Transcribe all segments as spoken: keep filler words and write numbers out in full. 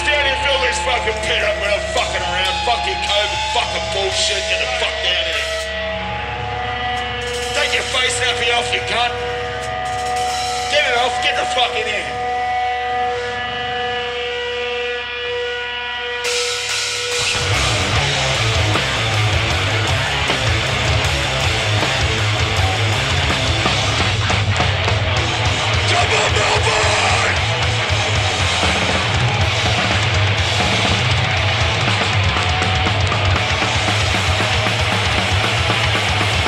down here, fill this fucking pit up without fucking around. Fuck your COVID fucking bullshit. Get the fuck down here. Take your face nappy off, you cunt. Get it off, get the fuck in here.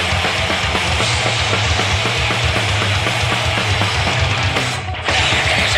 It is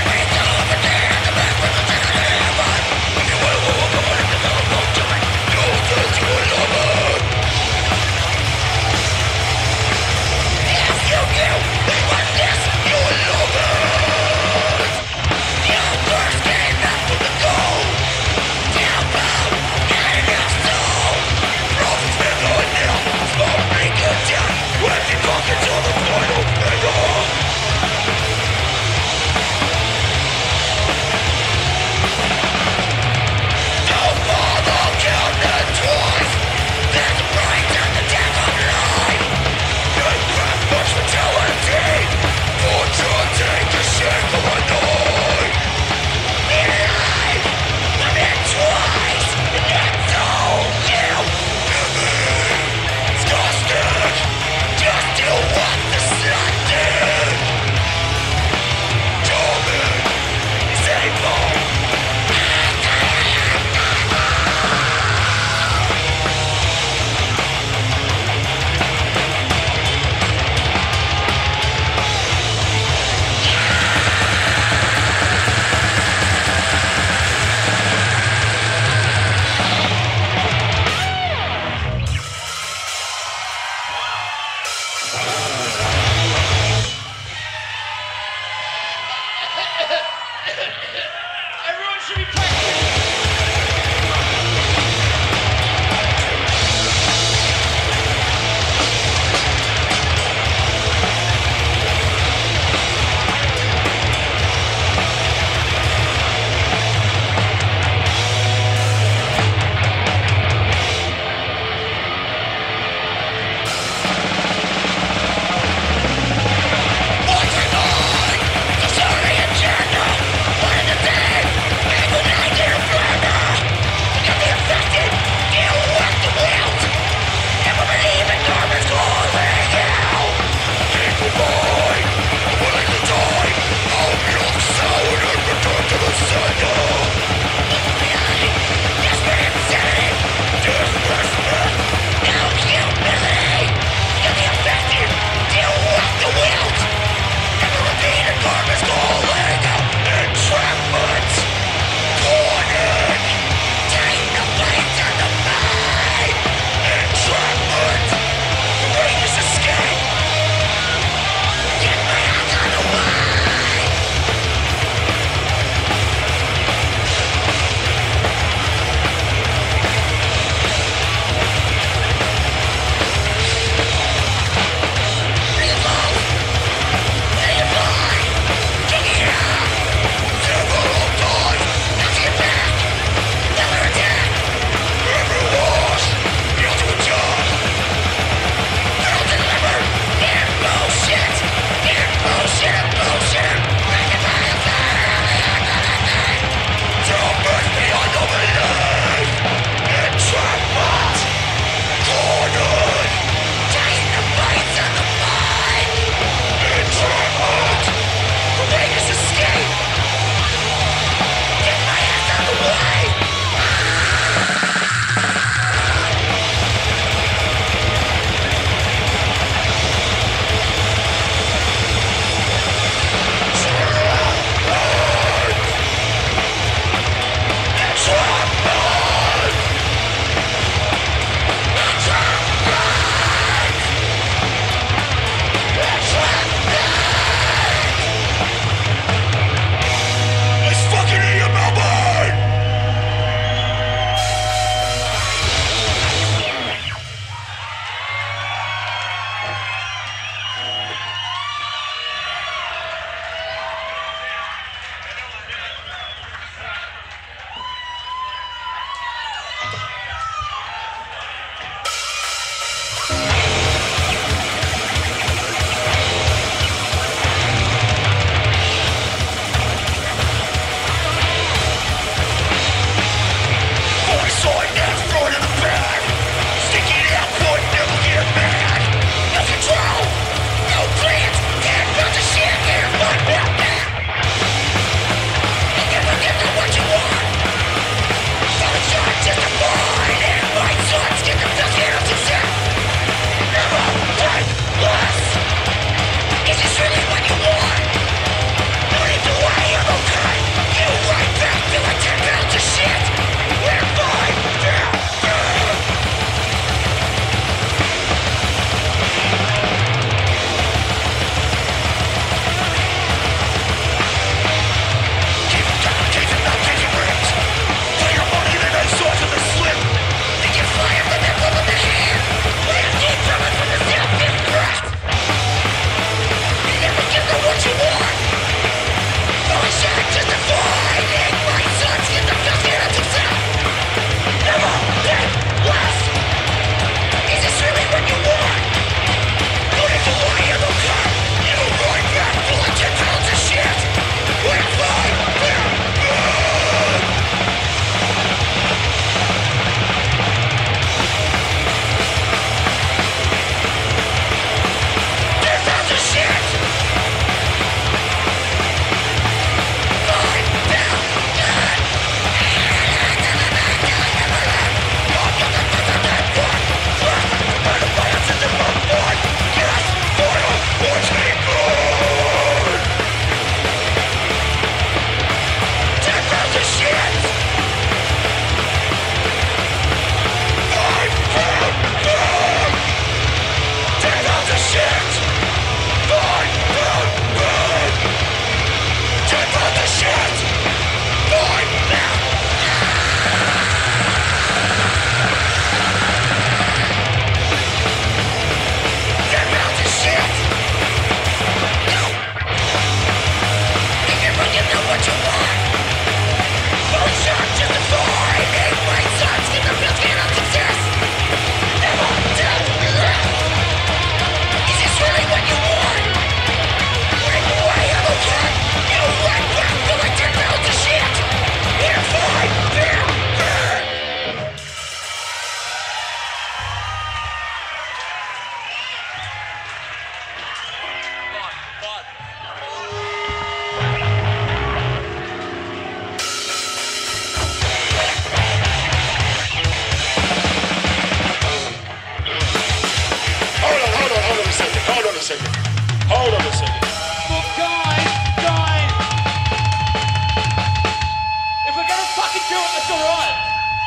That's all right.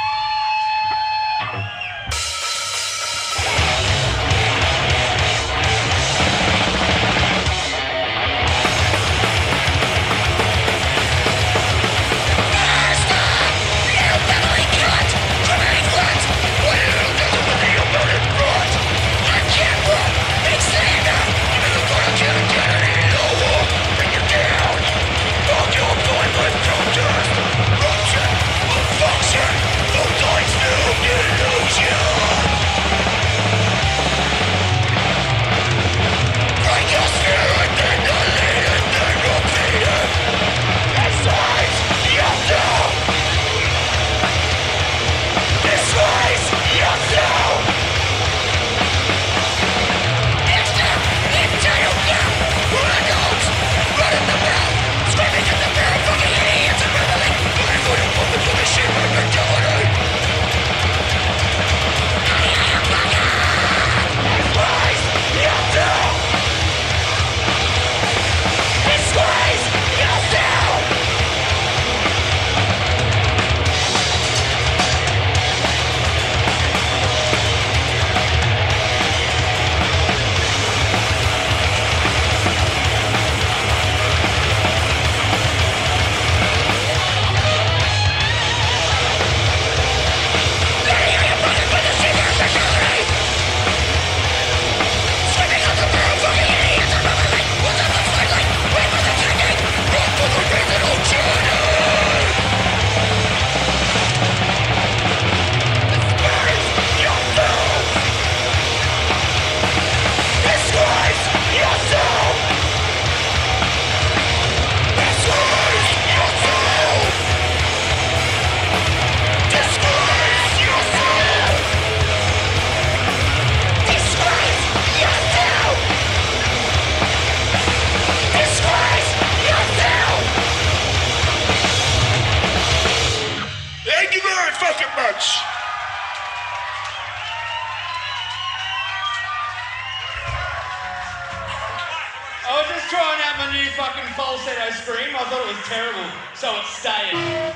Trying out my new fucking falsetto scream. I thought it was terrible, so it stayed.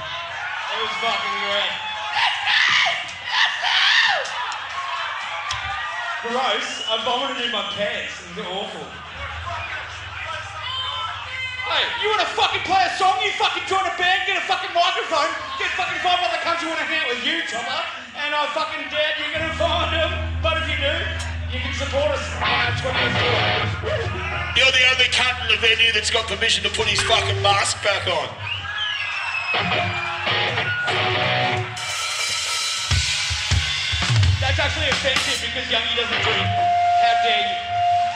It was fucking great. Gross. I vomited in my pants. It was awful. Hey, you want to fucking play a song? You fucking join a band, get a fucking microphone, get fucking five other cunts who want to hang out with you, Chopper, and I fucking doubt you're going to find them. But if you do, you can support us on our twentieth tour. You're the only cunt in the venue that's got permission to put his fucking mask back on. That's actually offensive because Youngie doesn't drink. How dare you?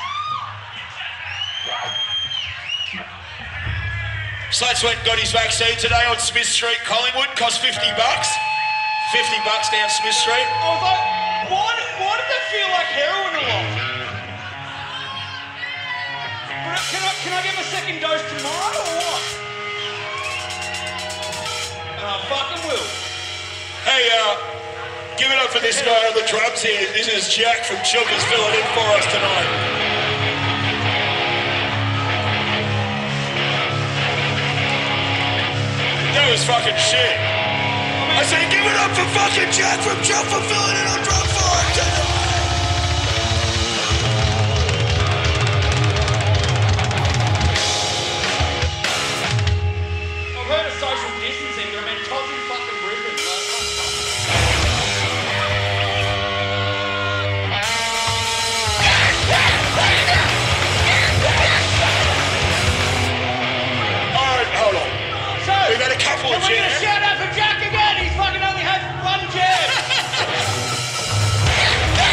Slats went and got his vaccine today on Smith Street, Collingwood. Cost fifty bucks. fifty bucks down Smith Street. I was like, why, why did that feel like heroin a lot? Can I, can I get my second dose tomorrow or what? And I fucking will. Hey, uh, give it up for this guy on the drums here. This is Jack from Chuggers filling in for us tonight. That was fucking shit. I said, give it up for fucking Jack from Chuck for filling in on drum for us tonight. Social distancing, but I mean, Tozzy fucking Brisbane. Alright, hold on. So, we've had a couple of jabs. Can we get a shout out for Jack again? He's fucking only had one jab.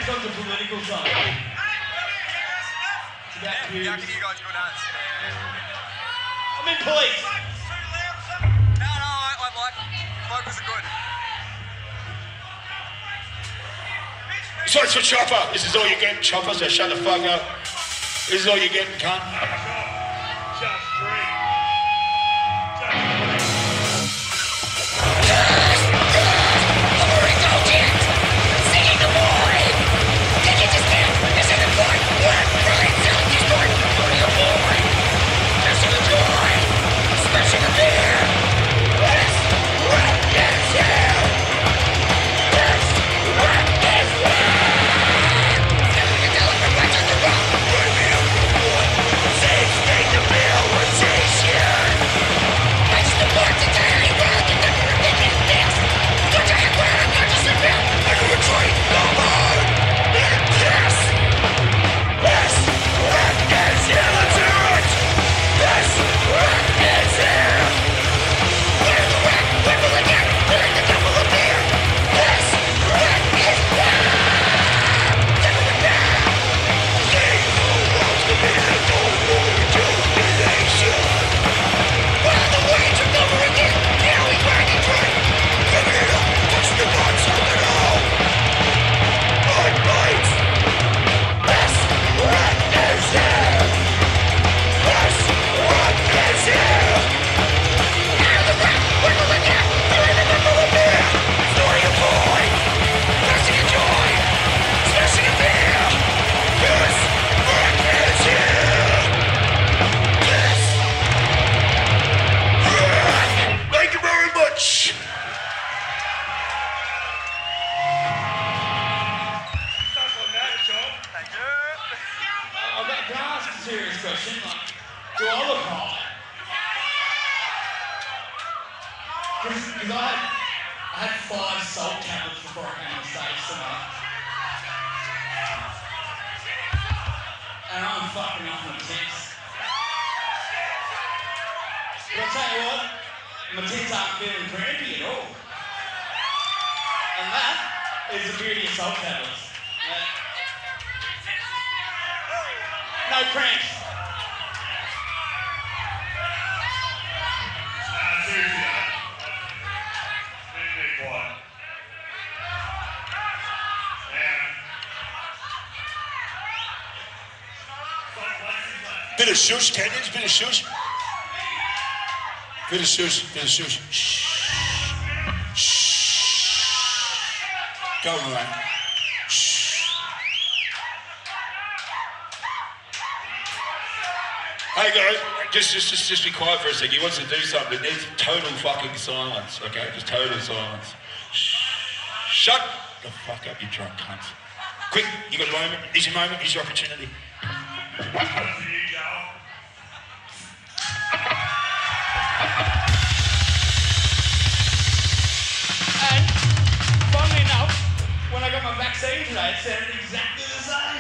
song's a political song. It's about Yeah, views. I can hear you guys go nuts. I'm in police. No, no, I, I like vocals are good. So it's for Chopper. This is all you're getting, Chopper, so shut the fuck up. This is all you're getting, cunt. Just three. Because I had, I had five salt tablets before I came on stage tonight. And I'm fucking off my tits. But I'll tell you what, my tits aren't feeling crampy at all. And that is the beauty of salt tablets. Uh, no cramps. Nah, seriously, though. Been there quiet. Yeah. Bit of shush, Kenyans, bit of shush. Bit of shush, bit of shush. Shh. Shh. Go on, mate. Shh. Hey guys, just, just, just, just be quiet for a sec. He wants to do something. There's total fucking silence, okay? Just total silence. Shh. Shut the fuck up, you drunk cunt. Quick, you got a moment. Here's your moment. Here's your opportunity. That's for you, Joel. And, funnily enough, when I got my vaccine today, it sounded exactly the same.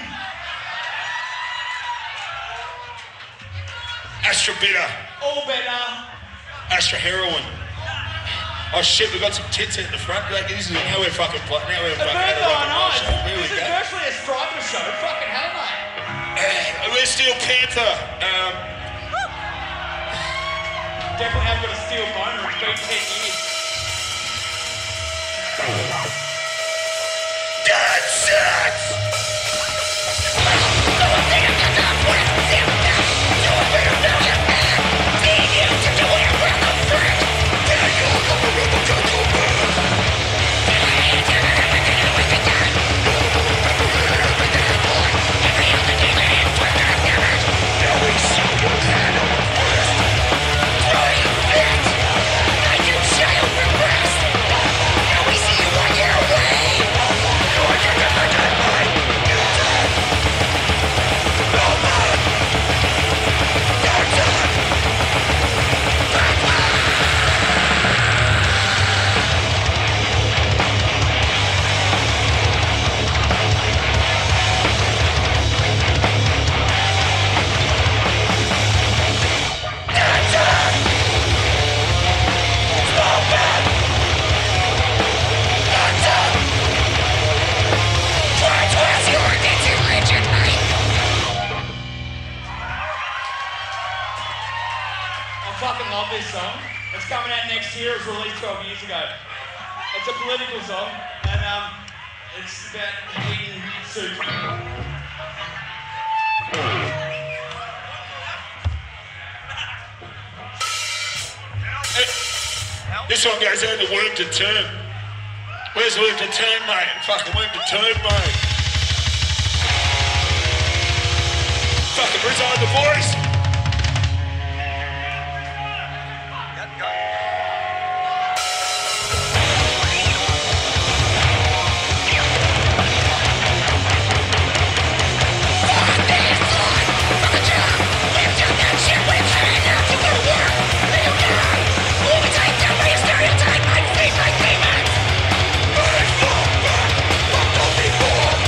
Astra Bitter. All better. Astra Heroin. Oh shit, we've got some tits at the front. Like, this is now we're fucking pl- now we're A fucking bird at a rock on and roll ice. show. Here we This is go. virtually a striper show. Fucking hell, mate. Uh, we're Steel Panther. Um, Definitely have got a steel boner. It's been ten years. that's it. Now we see you on your way. You're love this song. It's coming out next year. It was released twelve years ago. It's a political song, and um, it's about eating soup. This one goes out to Work to Turn. Where's Work to Turn, mate? Fucking Work to Turn, mate. Fucking resign the voice. Yep, go. Fuck, fuck, fuck, fuck, fuck, fuck, fuck, fuck, fuck, fuck, fuck, fuck, fuck, fuck, fuck, fuck, fuck,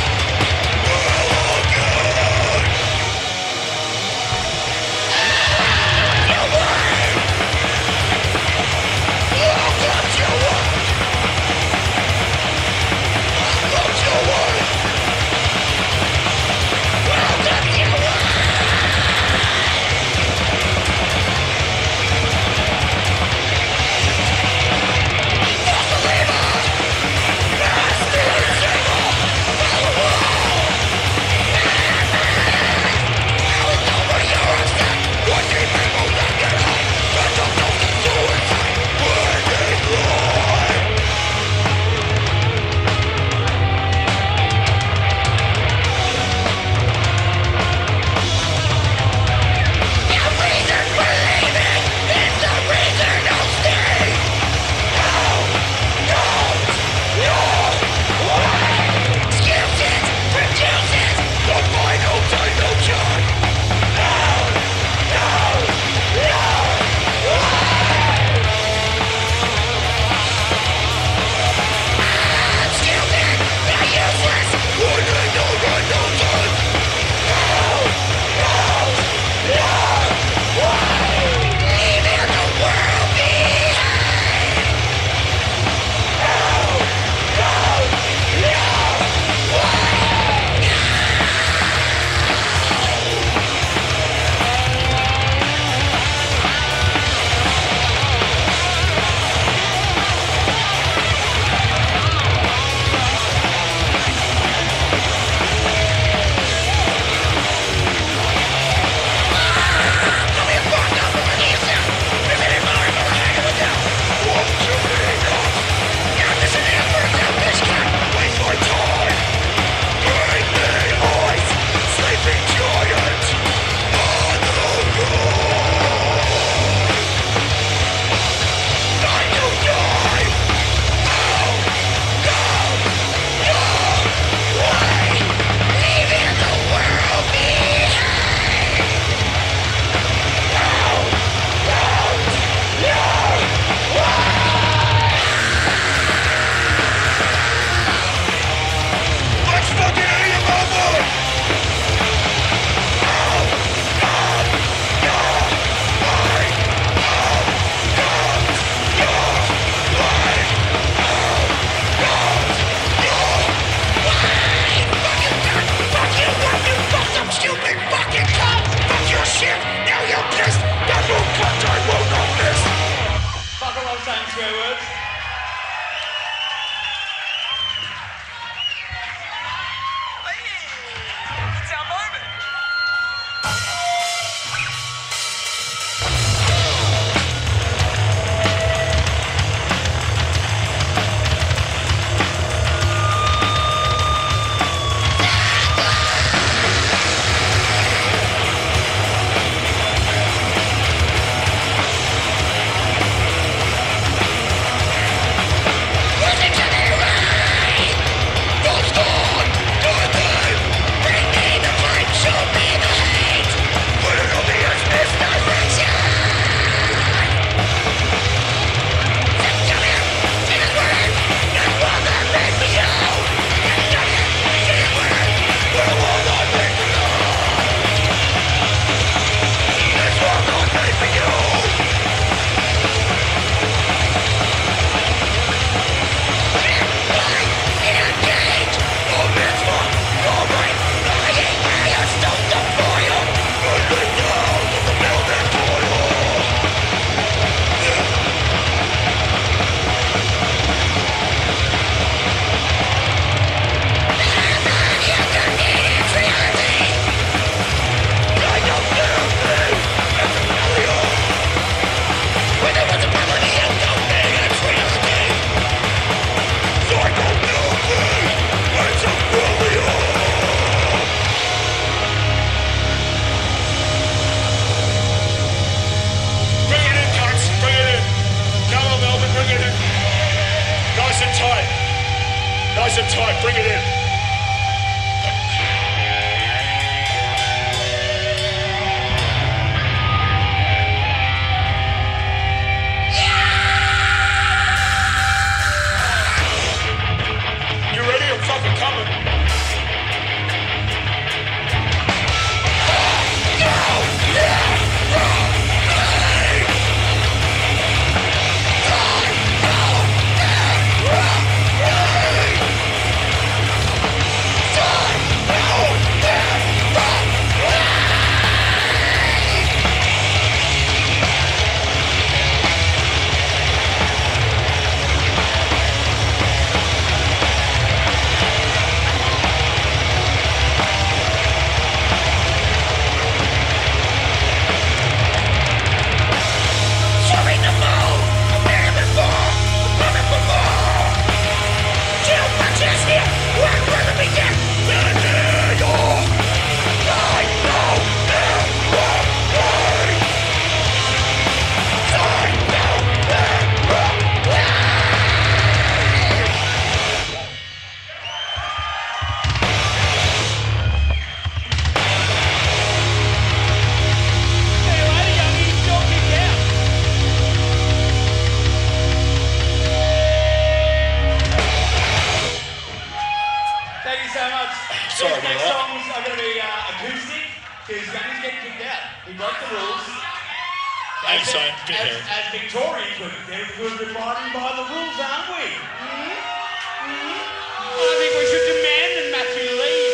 songs are going to be uh, acoustic because Gunny's getting kicked out. He broke the rules. Hey, As, son, as, get here. as Victorians, we're very good at abiding by the rules, aren't we? Mm-hmm. Mm-hmm. I think we should demand that Matthew leave.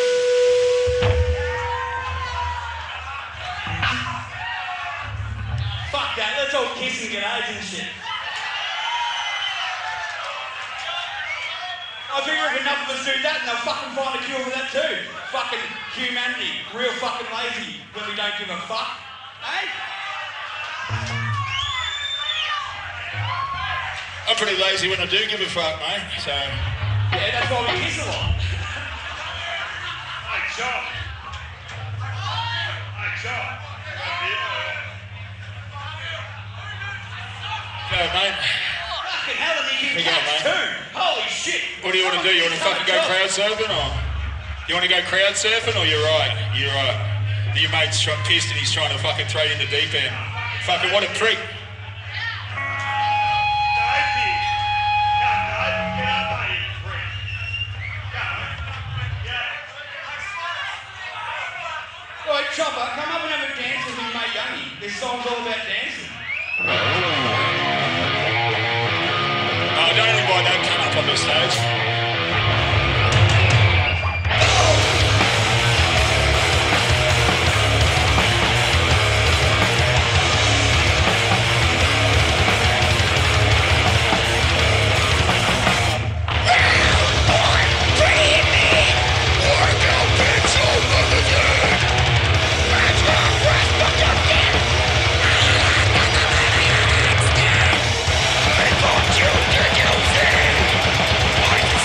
Fuck that, let's all kiss and get AIDS and shit. I figure if enough of us do that, and they'll fucking find a cure for that too. Fucking humanity, real fucking lazy when we don't give a fuck. Hey? I'm pretty lazy when I do give a fuck, mate, so... Yeah, that's why we kiss a lot. Hey, John. Hey, John. Go, mate. Fucking hell, and he can Pick up, catch mate. too. Holy shit. What do you want to do? You want to fucking go crowd surfing, or... You want to go crowd surfing, or you're right? You're right. Your mate's tr- pissed and he's trying to fucking throw you in the deep end. Fucking what a prick. Right, Chopper, come up and have a dance with me, mate Youngie. This song's all about dancing. Oh, don't invite that cunt up on the stage. I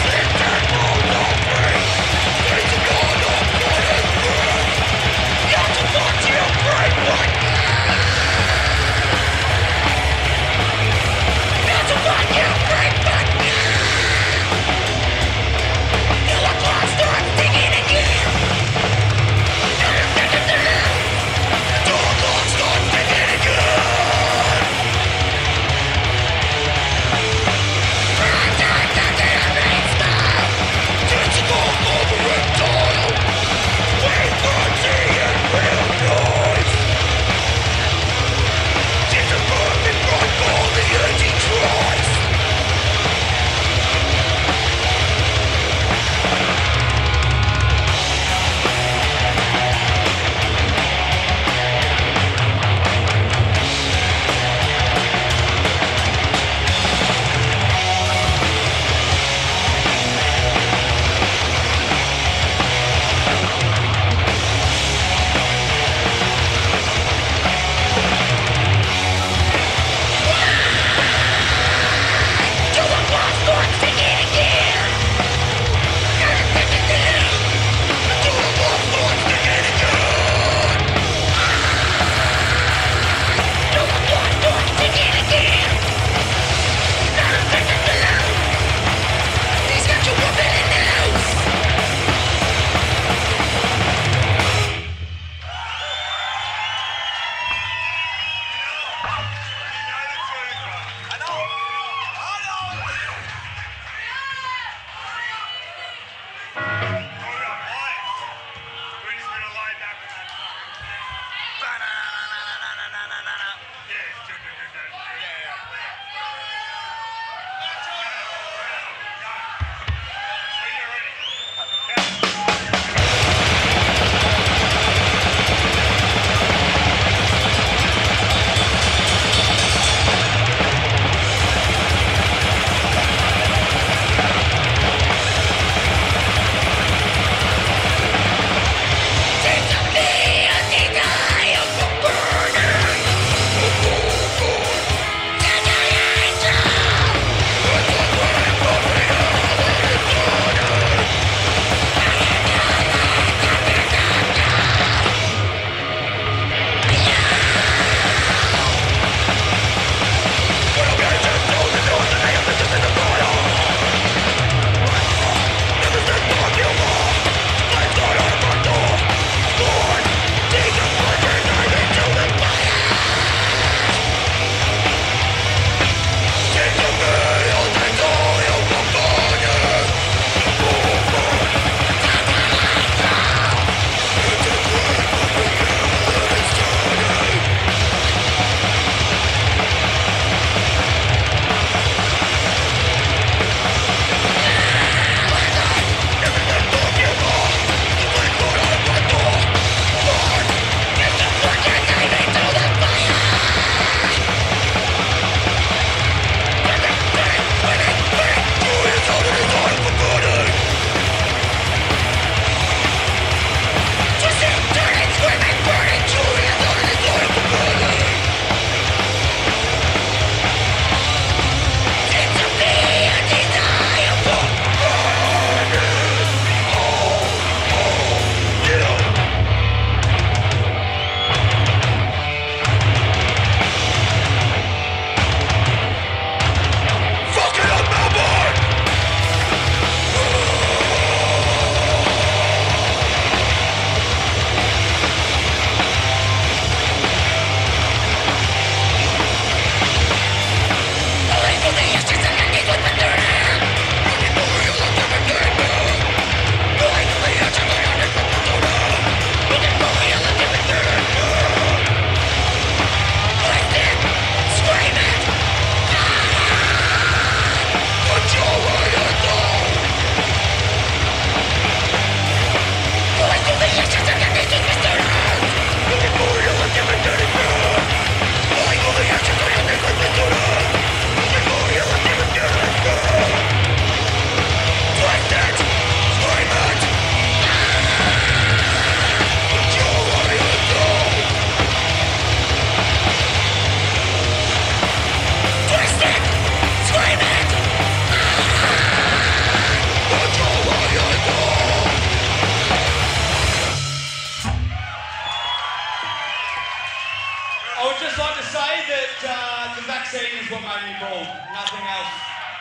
say that uh, the vaccine is what made me bald, nothing else.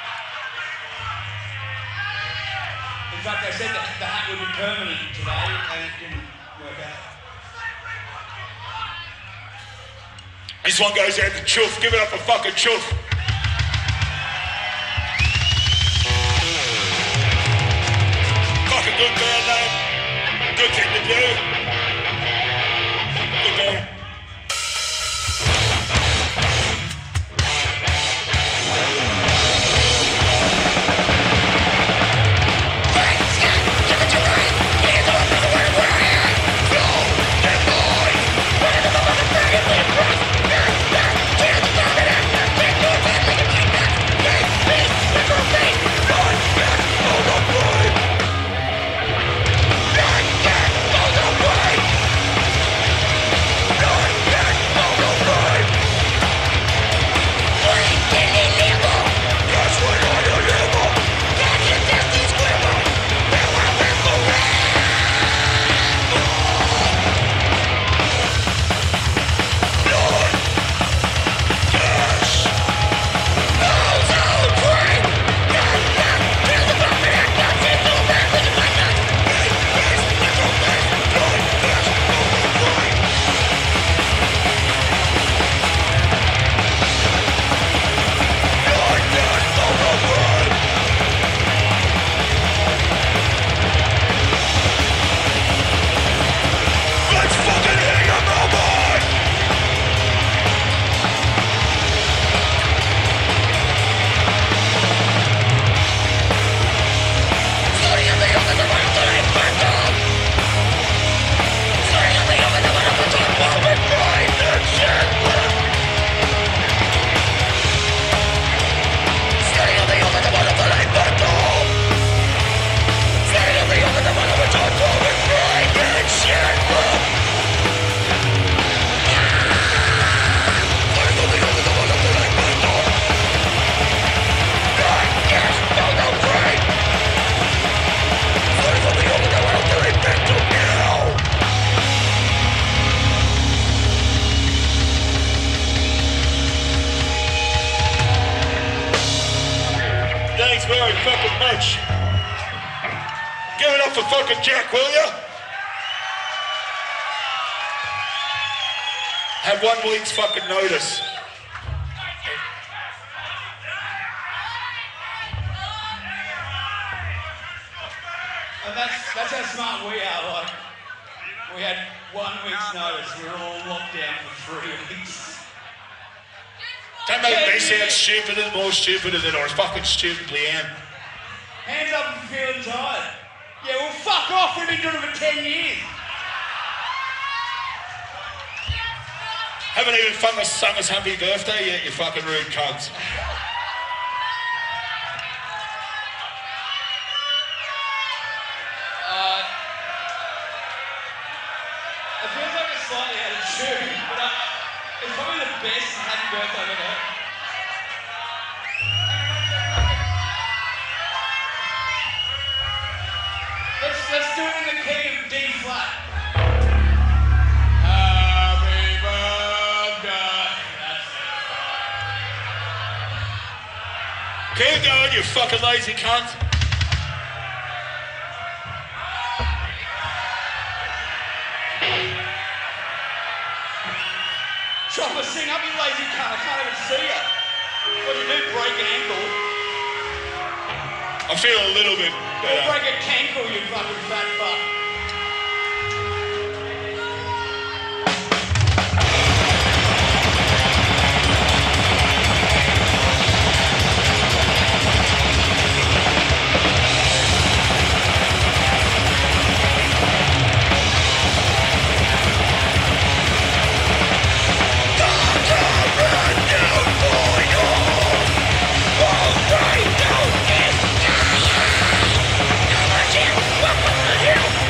In fact, they said that the hat would be permanent today, and it didn't work out. This one goes out to Chuff. Give it up for fucking Chuff. Fucking good man, mate. Good thing to do. Good man. Very fucking much. Give it up for fucking Jack, will ya? Had one week's fucking notice. And that's, that's how smart we are, like, we had one week's notice, we were all locked down for three weeks. Don't make me sound stupider, more stupider than I was fucking stupidly am. Hands up if you're feeling tired. Yeah, well, fuck off, we've been doing it for ten years. Haven't even fucking sung us happy birthday yet, you fucking rude cunts. Uh, it feels like it's slightly out of tune, but I, it's probably the best happy birthday I've ever had. Let's, let's do it in the key of D flat. Happy birthday. That's it. Keep going, you fucking lazy cunt. Chopper, sing up, you lazy cunt. I can't even see you. What do you do? Break an ankle? I feel a little bit better. Break a cankle, you fucking fat fuck. Welcome to hell!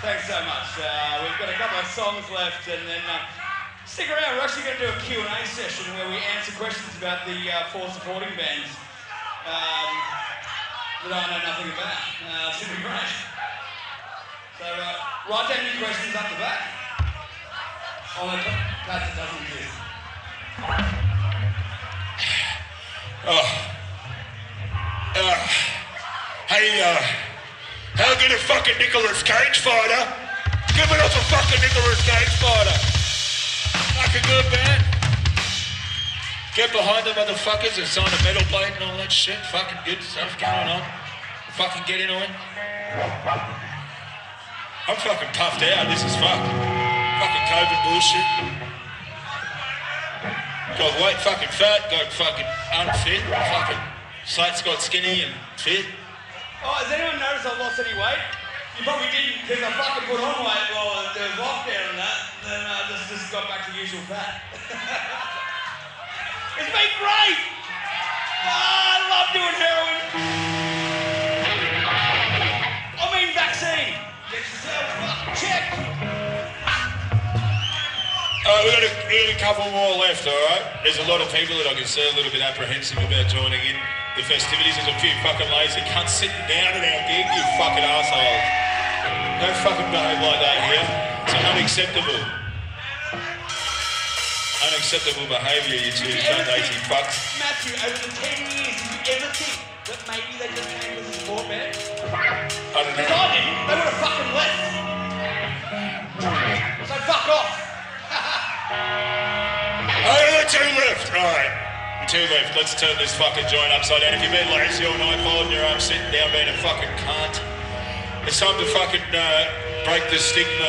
Thanks so much. Uh, we've got a couple of songs left, and then uh, stick around. We're actually going to do a Q and A session where we answer questions about the uh, four supporting bands um, that I know nothing about. Uh, it's going to be great. So uh, write down your questions up the back. On the pad that doesn't exist. Oh. Uh, hey, uh, how good a fucking Nicolas Cage fighter? Give it up a fucking Nicolas Cage fighter. Fucking good, man. Get behind the motherfuckers and sign a metal blade and all that shit. Fucking good stuff going on. Fucking get into it. I'm fucking puffed out. This is fucked. Fucking COVID bullshit. Got weight fucking fat, got fucking unfit, fucking Slate's got skinny and fit. Oh, has anyone noticed I lost any weight? You probably didn't, because I fucking put on weight while there was lockdown and that, then I just, just got back to usual fat. It's been great! Oh, I love doing heroin! I mean vaccine! Get yourself fucking checked! Uh, we've got, a, we got a couple more left, alright? There's a lot of people that I can see a little bit apprehensive about joining in the festivities. There's a few fucking lazy cunts sitting down at our gig, you fucking assholes. Don't fucking behave like that here. It's unacceptable. Unacceptable behaviour, you two cunt lazy fucks. Matthew, over the ten years, did you ever think that maybe they just came with a sport band? I don't Because know. I didn't, they would have fucking left. So fuck off. Oh, there are two left. Alright. Two left. Let's turn this fucking joint upside down. If you've been lazy all night, holding your arm, sitting down, being a fucking cunt, it's time to fucking uh, break the stigma.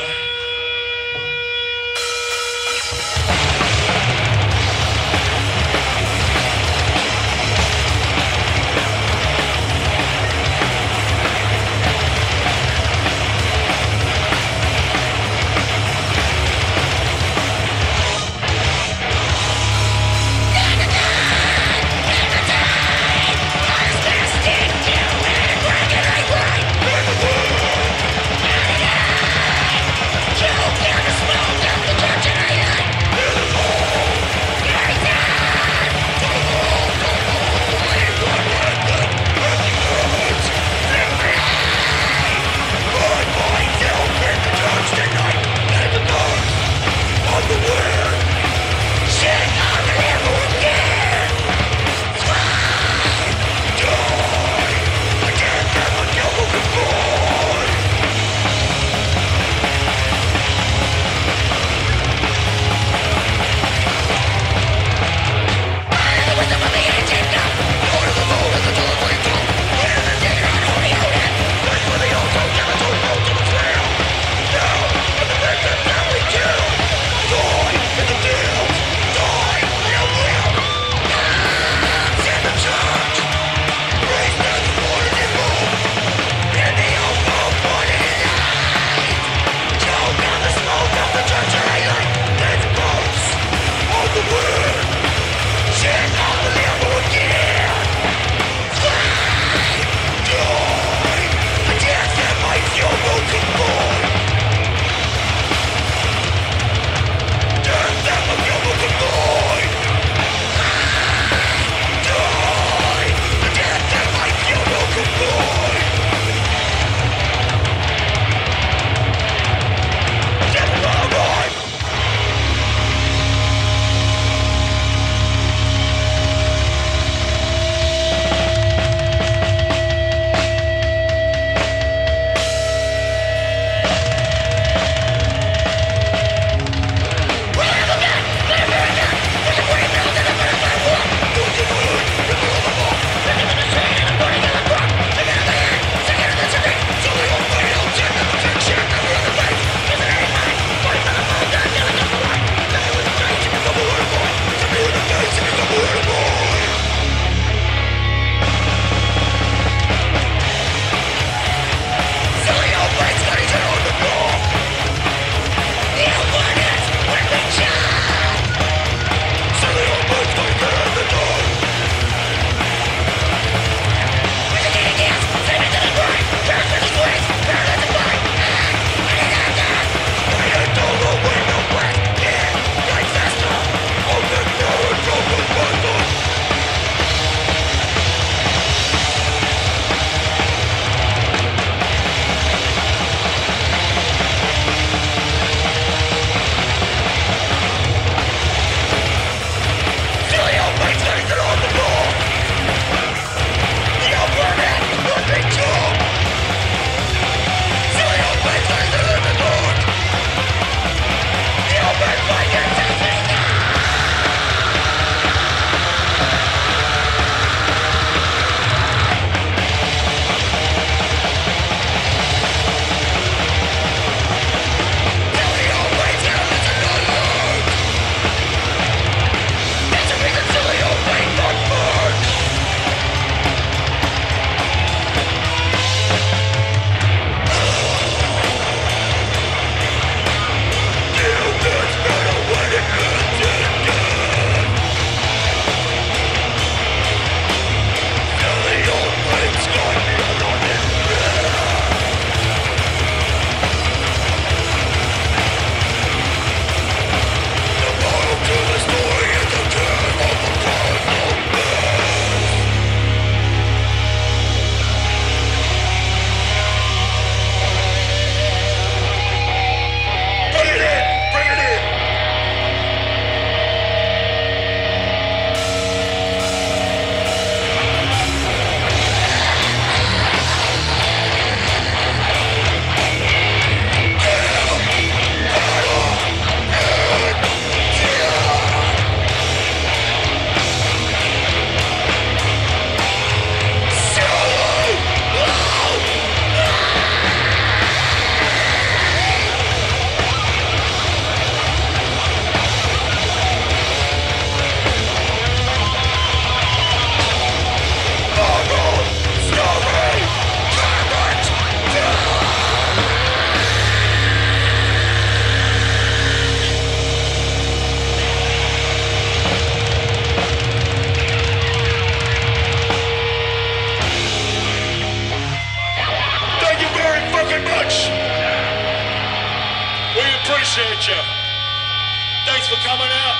appreciate you. Thanks for coming out.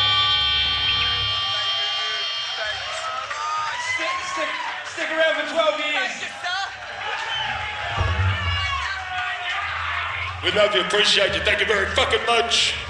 Stick, stick, stick around for twelve years. We love you, appreciate you. Thank you very fucking much.